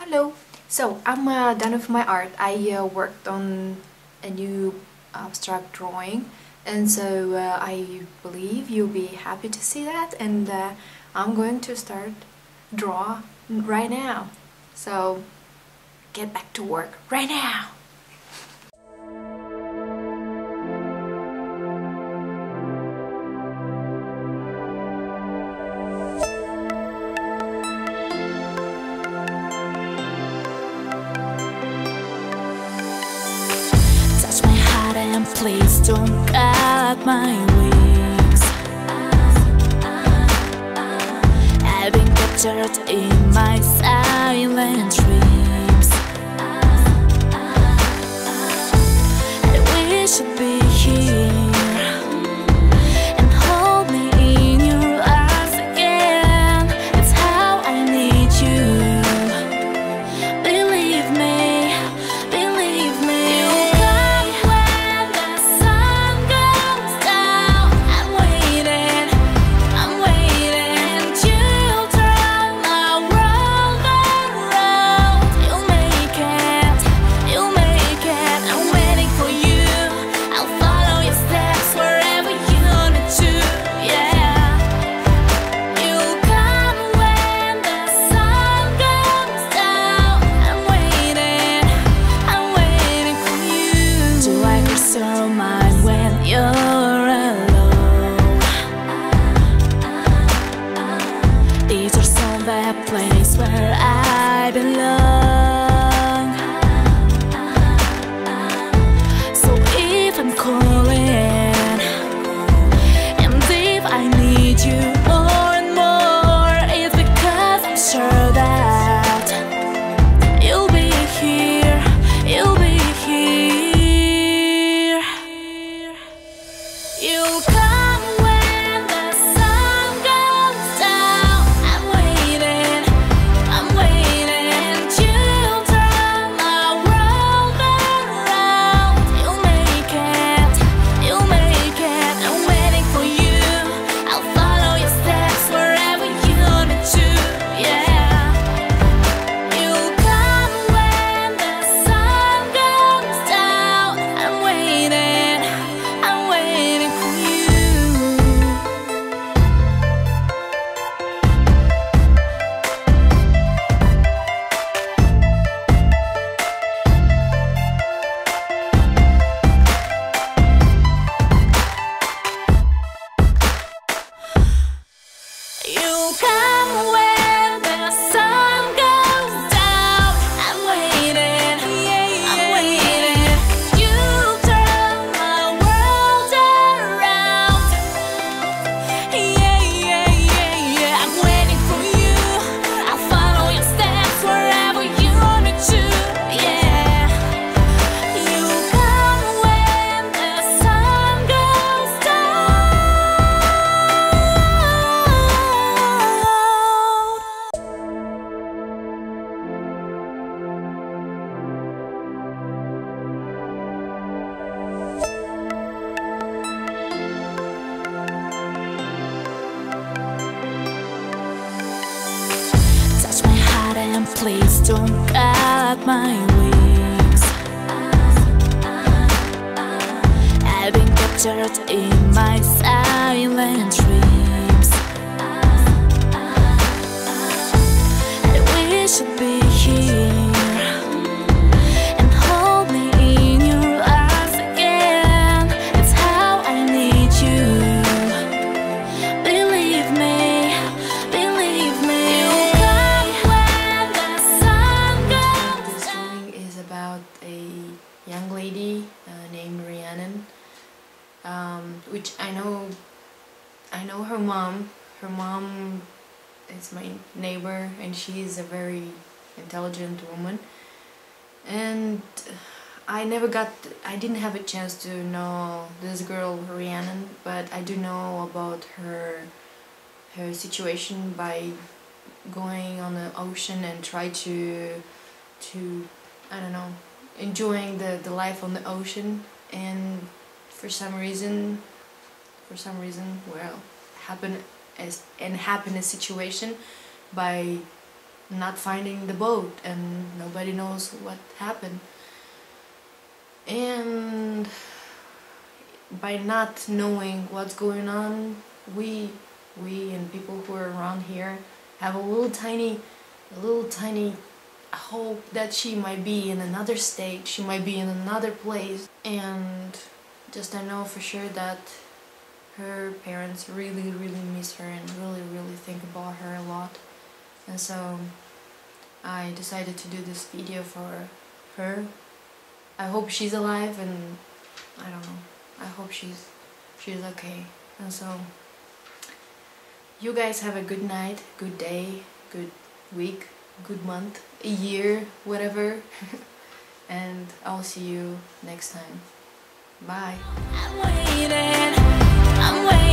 Hello. So I'm done with my art. I worked on a new abstract drawing, and so I believe you'll be happy to see that. And I'm going to start draw right now. So get back to work right now. And please don't cut my wings. I've been captured in my silent dreams. I wish you'd be here and hold me in your arms again. It's how I need you. Believe me, believe me. That place where I belong. So if I'm calling, and if I need you more and more, it's because I'm sure that you'll be here, you'll be here. You'll come when the sun goes down. I'm waiting, I'm waiting. You'll turn my world around. You'll make it, you'll make it. I'm waiting for you. I'll follow your steps wherever you need to, yeah. You'll come when the sun goes down. I'm waiting, I'm waiting for you. You come when the sun goes down. I'm waiting, I'm waiting. You turn my world around. Yeah. I'm waiting for you. I'll follow your steps wherever you need to, yeah. You come when the sun goes down. Touch my heart and please don't cut my wings. I've been captured in my silent dreams. I wish you'd be here and hold me in your arms again. It's how I need you. Believe me, believe me. This drawing is about a young lady named Rhiannon, which I know her mom. Her mom is my neighbor, and she is a very intelligent woman. And I didn't have a chance to know this girl Rhiannon, but I do know about her situation by going on the ocean and try to I don't know, enjoying the life on the ocean. And for some reason, well, happened a situation by not finding the boat, and nobody knows what happened. And by not knowing what's going on, we and people who are around here have a little tiny hope that she might be in another state, she might be in another place. And just I know for sure that her parents really miss her and really think about her a lot. And so I decided to do this video for her. I hope she's alive, and I don't know, I hope she's okay. And so you guys have a good night, good day, good week, good month, a year, whatever. And I'll see you next time. Bye. I'm waiting, I'm waiting.